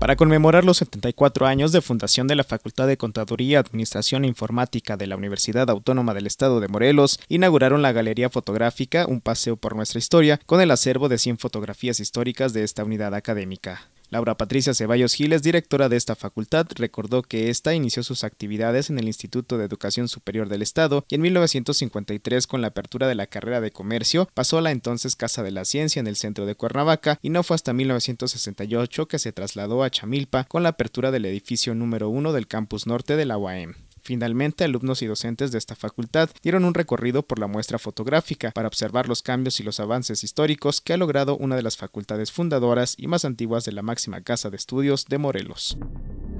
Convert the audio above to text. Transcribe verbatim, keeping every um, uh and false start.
Para conmemorar los setenta y cuatro años de fundación de la Facultad de Contaduría, Administración e Informática de la Universidad Autónoma del Estado de Morelos, inauguraron la Galería Fotográfica Un Paseo por Nuestra Historia, con el acervo de cien fotografías históricas de esta unidad académica. Laura Patricia Ceballos Giles, directora de esta facultad, recordó que ésta inició sus actividades en el Instituto de Educación Superior del Estado y en mil novecientos cincuenta y tres, con la apertura de la carrera de comercio, pasó a la entonces Casa de la Ciencia en el centro de Cuernavaca y no fue hasta mil novecientos sesenta y ocho que se trasladó a Chamilpa con la apertura del edificio número uno del campus norte de la U A M. Finalmente, alumnos y docentes de esta facultad dieron un recorrido por la muestra fotográfica para observar los cambios y los avances históricos que ha logrado una de las facultades fundadoras y más antiguas de la máxima casa de estudios de Morelos.